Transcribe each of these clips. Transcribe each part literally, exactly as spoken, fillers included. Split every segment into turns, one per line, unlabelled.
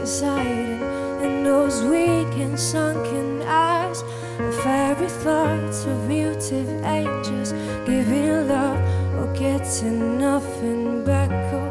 residing in those weak and sunken eyes. The fairy thoughts of muted angels giving love or getting nothing back. Oh,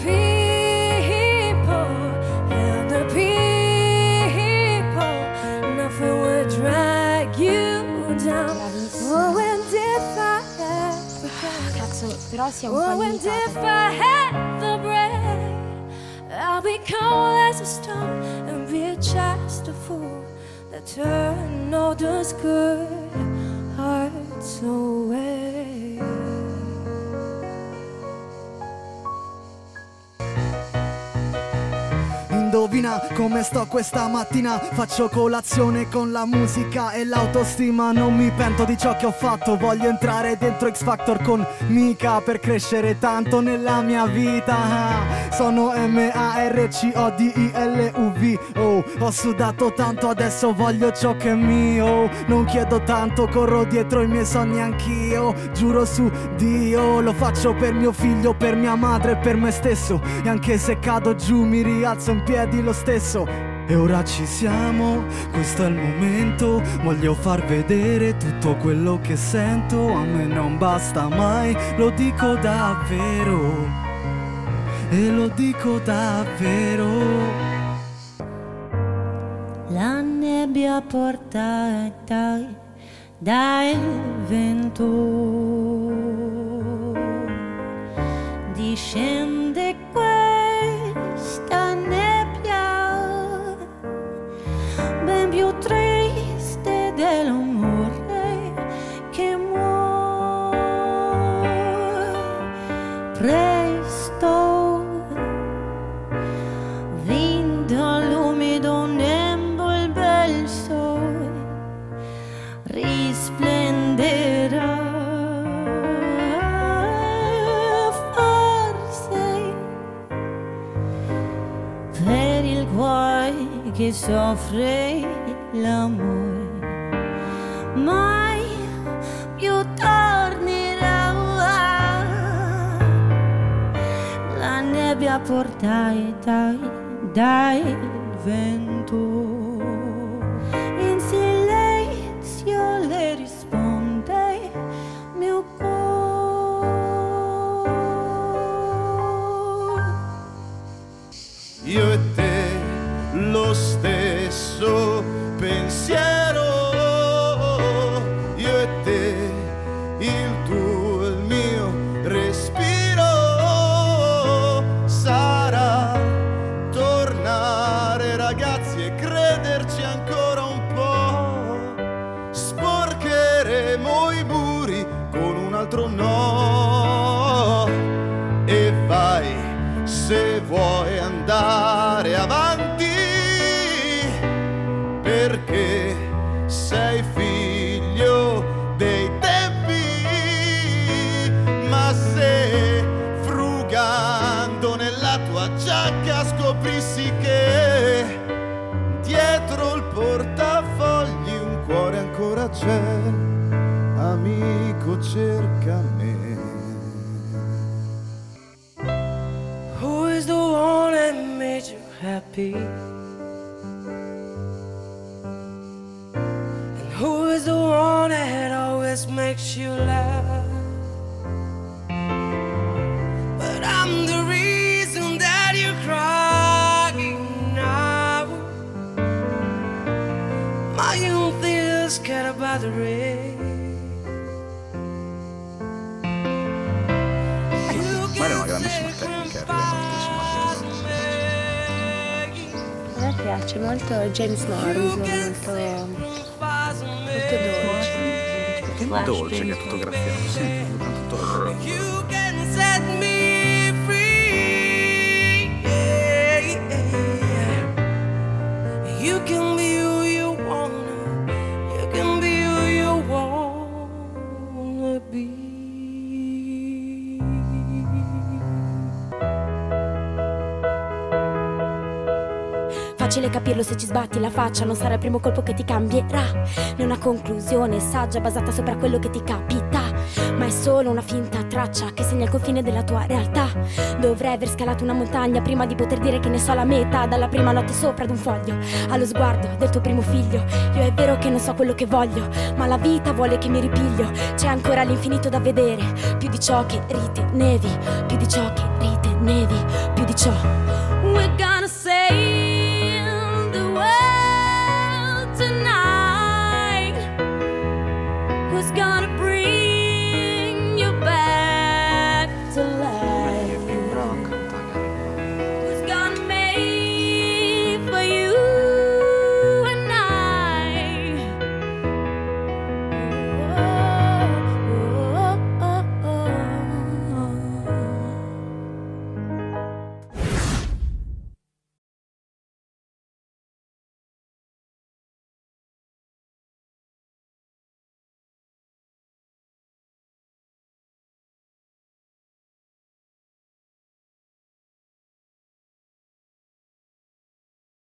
people and the people, nothing will drag you down. Oh, and if I had the
Cazzo, però si è un po'
oh, and if
limitata.
I had the bread, I'll be cold as a stone and be just a fool that turn all those good hearts away.
Indovina come sto questa mattina, faccio colazione con la musica e l'autostima. Non mi pento di ciò che ho fatto, voglio entrare dentro X Factor con Mika per crescere tanto nella mia vita. Sono M A R C O D I L U V. Oh, ho sudato tanto, adesso voglio ciò che è mio. Non chiedo tanto, corro dietro i miei sogni anch'io. Giuro su Dio, lo faccio per mio figlio, per mia madre e per me stesso. E anche se cado giù mi rialzo in piedi lo stesso. E ora ci siamo, questo è il momento. Voglio far vedere tutto quello che sento. A me non basta mai, lo dico davvero. E lo dico davvero.
La nebbia portata dal vento discende questa nebbia ben più triste dell'amore che muore presto. Vinto l'umido nembo il bel sole risplenderà. Forse per il guai che soffre l'amore mai più tornerà. La nebbia portata dal vento in silenzio le risponde mio cuore.
Io e te lo stesso pensiero, io e te il tuo e il mio respiro. Sarà tornare ragazzi e crederci ancora un po'. Sporcheremo i muri con un altro no. E vai se vuoi andare avanti, perché sei figlio dei tempi. Ma se frugando nella tua giacca scoprissi che dietro il portafogli un cuore ancora c'è, amico cerca me.
Who is the one that made you happy? And who is the one that always makes you laugh? But I'm the reason that you're crying now. My youth is scared about the rain.
Ma era una grandissima tecnica, arriva tantissimo.
A me piace molto James Morrison, molto, molto dolce.
Che dolce che è tutto graffiato, sì, tutto
You can set me free. Yeah, yeah. You can be who you wanna. You can be who you wanna be.
facile capirlo se ci sbatti la faccia, non sarà il primo colpo che ti cambierà. Né una conclusione saggia basata sopra quello che ti capita, ma è solo una finta traccia che segna il confine della tua realtà. Dovrei aver scalato una montagna prima di poter dire che ne so la metà. Dalla prima notte sopra ad un foglio, allo sguardo del tuo primo figlio. Io è vero che non so quello che voglio, ma la vita vuole che mi ripiglio. C'è ancora l'infinito da vedere, più di ciò che ritenevi, più di ciò che ritenevi, più di ciò. We're gonna